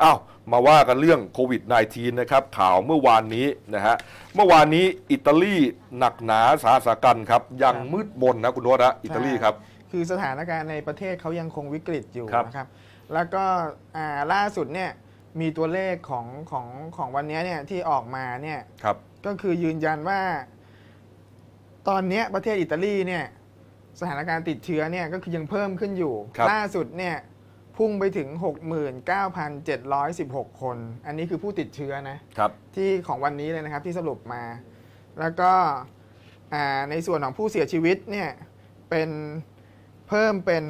อ้าวมาว่ากันเรื่องโควิด -19 นะครับข่าวเมื่อวานนี้นะฮะเมื่อวานนี้อิตาลีหนักหนาสาหัสกันครับยังมืดมนนะคุณโนตอิตาลีครับคือสถานการณ์ในประเทศเขายังคงวิกฤตอยู่นะครับแล้วก็ล่าสุดเนี่ยมีตัวเลขของวันนี้เนี่ยที่ออกมาเนี่ยก็คือยืนยันว่าตอนนี้ประเทศอิตาลีเนี่ยสถานการณ์ติดเชื้อเนี่ยก็คือยังเพิ่มขึ้นอยู่ล่าสุดเนี่ยพุ่งไปถึง 69,716 คนอันนี้คือผู้ติดเชื้อนะที่ของวันนี้เลยนะครับที่สรุปมาแล้วก็ในส่วนของผู้เสียชีวิตเนี่ยเป็นเพิ่มเป็น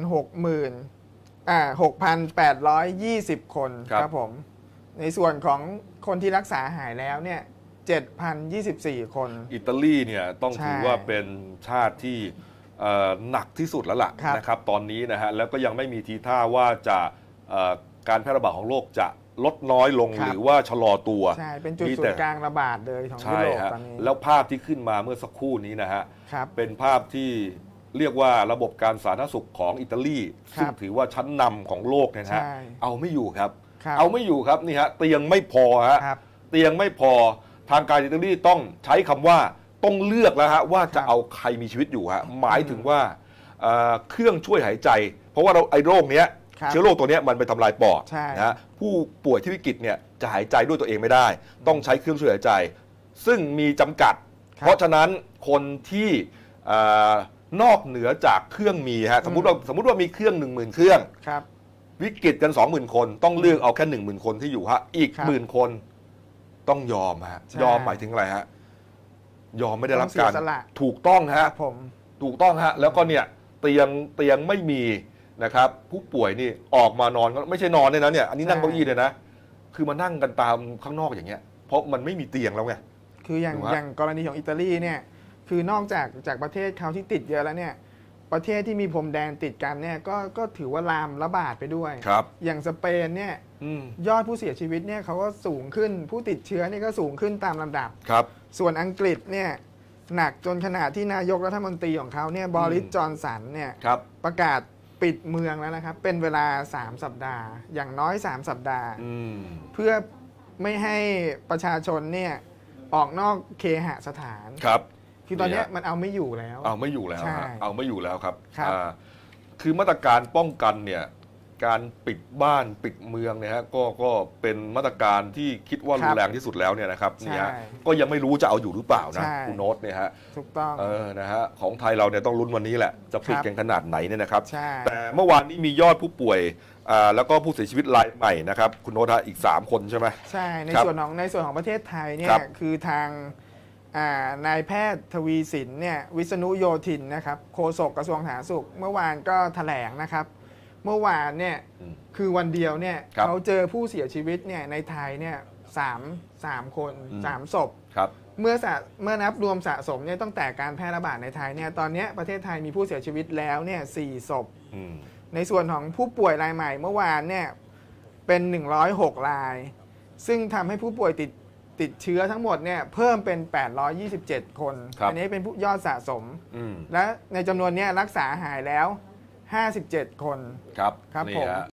6,820 คนครับผมในส่วนของคนที่รักษาหายแล้วเนี่ย 7,024 คนอิตาลีเนี่ยต้องถือว่าเป็นชาติที่หนักที่สุดแล้วล่ะนะครับตอนนี้นะฮะแล้วก็ยังไม่มีทีท่าว่าจะการแพร่ระบาดของโรคจะลดน้อยลงหรือว่าชะลอตัวใช่เป็นจุดศูนย์กลางระบาดเลยของยุโรปตอนนี้แล้วภาพที่ขึ้นมาเมื่อสักครู่นี้นะฮะเป็นภาพที่เรียกว่าระบบการสาธารณสุขของอิตาลีซึ่งถือว่าชั้นนำของโลกนะฮะเอาไม่อยู่ครับเอาไม่อยู่ครับนี่ฮะเตียงไม่พอฮะเตียงไม่พอทางการอิตาลีต้องใช้คำว่าต้องเลือกแล้วฮะว่าจะเอาใครมีชีวิตอยู่ฮะหมายถึงว่าเครื่องช่วยหายใจเพราะว่าไอ้โรคเนี้ยเชื้อโรคตัวนี้มันไปทำลายปอดนะฮะผู้ป่วยที่วิกฤตเนี่ยจะหายใจด้วยตัวเองไม่ได้ต้องใช้เครื่องช่วยหายใจซึ่งมีจำกัดเพราะฉะนั้นคนที่นอกเหนือจากเครื่องมีฮะสมมุติว่ามีเครื่อง 10,000 เครื่องวิกฤตกัน 20,000 คนต้องเลือกเอาแค่ 10,000 คนที่อยู่ฮะอีก 10,000 คนต้องยอมฮะยอมหมายถึงอะไรฮะยอมไม่ได้รับการถูกต้องฮะถูกต้องฮะแล้วก็เนี่ยเตียงไม่มีนะครับผู้ป่วยนี่ออกมานอนก็ไม่ใช่นอนเลยนะเนี่ยอันนี้นั่งเก้าอี้เลยนะคือมานั่งกันตามข้างนอกอย่างเงี้ยเพราะมันไม่มีเตียงแล้วไงคืออย่างกรณีของอิตาลีเนี่ยคือนอกจากประเทศเขาที่ติดเยอะแล้วเนี่ยประเทศที่มีพรมแดนติดกันเนี่ยก็ถือว่าลามระบาดไปด้วยอย่างสเปนเนี่ยยอดผู้เสียชีวิตเนี่ยเขาก็สูงขึ้นผู้ติดเชื้อนี่ก็สูงขึ้นตามลำดับส่วนอังกฤษเนี่ยหนักจนขนาดที่นายกรัฐมนตรีของเขาเนี่ยบริส จอนสันเนี่ยประกาศปิดเมืองแล้วนะครับเป็นเวลา3 สัปดาห์อย่างน้อย3 สัปดาห์เพื่อไม่ให้ประชาชนเนี่ยออกนอกเคหสถานคือตอนนี้มันเอาไม่อยู่แล้วเอาไม่อยู่แล้วเอาไม่อยู่แล้วครับคือมาตรการป้องกันเนี่ยการปิดบ้านปิดเมืองเนี่ยฮะก็เป็นมาตรการที่คิดว่ารุนแรงที่สุดแล้วเนี่ยนะครับเนี่ยก็ยังไม่รู้จะเอาอยู่หรือเปล่านะคุณโน้ตเนี่ยฮะถูกต้องนะฮะของไทยเราเนี่ยต้องลุ้นวันนี้แหละจะปิดกันขนาดไหนเนี่ยนะครับแต่เมื่อวานนี้มียอดผู้ป่วยแล้วก็ผู้เสียชีวิตรายใหม่นะครับคุณโน้ตอีก3 คนใช่ไหมใช่ในส่วนของประเทศไทยเนี่ยคือทางนายแพทย์ทวีสินเนี่ยวิษณุโยธินนะครับโฆษกกระทรวงสาธารณสุขเมื่อวานก็แถลงนะครับเมื่อวานเนี่ยคือวันเดียวเนี่ยเขาเจอผู้เสียชีวิตเนี่ยในไทยเนี่ย3 คน3 ศพเมื่อนับรวมสะสมเนี่ยตั้งแต่การแพร่ระบาดในไทยเนี่ยตอนนี้ประเทศไทยมีผู้เสียชีวิตแล้วเนี่ย4 ศพในส่วนของผู้ป่วยรายใหม่เมื่อวานเนี่ยเป็น106 รายซึ่งทำให้ผู้ป่วยติดเชื้อทั้งหมดเนี่ยเพิ่มเป็น827 คนอันนี้เป็นผู้ยอดสะสมและในจำนวนนี้รักษาหายแล้ว57 คนครับผม